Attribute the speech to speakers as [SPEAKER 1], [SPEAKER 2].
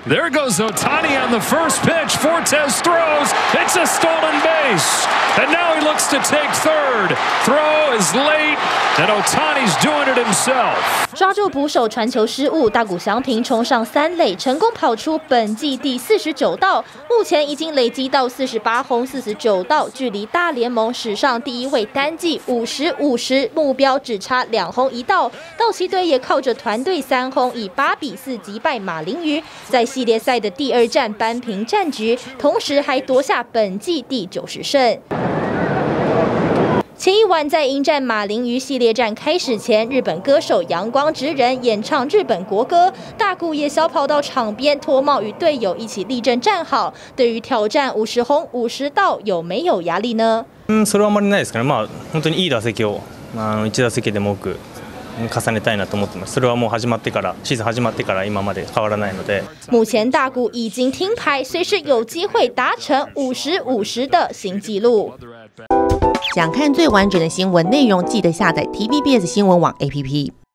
[SPEAKER 1] There goes Ohtani on the first pitch. Fortes throws. It's a stolen base. And now he looks to take third. Throw is late, and Ohtani's doing it himself.
[SPEAKER 2] 抓住捕手传球失误，大谷翔平冲上3垒，成功跑出本季第49道，目前已经累积到48轰49道，距离大联盟史上第1位单季50-50目标只差2轰1道。道奇队也靠着团队3轰，以8-4击败马林鱼，在系列赛的第2战扳平战局，同时还夺下本季第90胜。前一晚在迎战马林鱼系列战开始前，日本歌手阳光直人演唱日本国歌，大谷也小跑到场边脱帽与队友一起立正站好。对于挑战50轰50道有没有压力呢？
[SPEAKER 3] それはあまりないですから、本当にいい打席を1打席でも多く重ねたいなと思ってます。それはもうシーズン始まってから今まで変わらないので。
[SPEAKER 2] 目前大谷已经听牌，随时有机会达成50-50的新纪录。
[SPEAKER 4] 想看最完整的新闻内容，记得下载 TVBS 新闻网 APP。